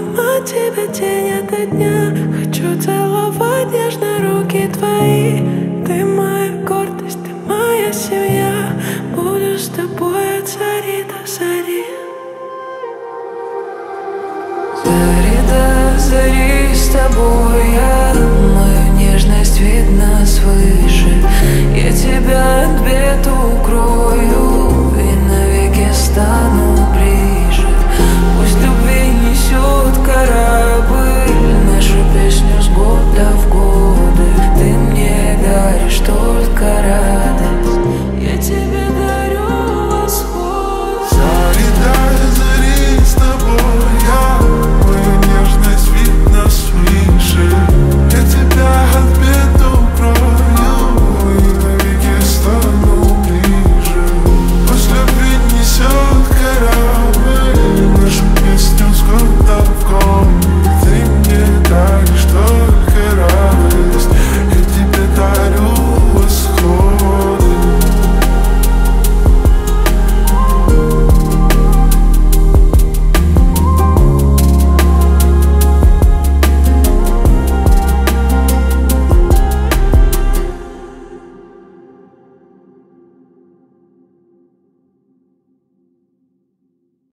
обнимать тебя день ото дня. Хочу целовать нежно руки твои. Ты моя гордость, ты моя семья. Буду с тобой от зари до зари. Зари до зари с тобой я. Мою нежность видно свыше. Я тебя от бед укрою и навеки стану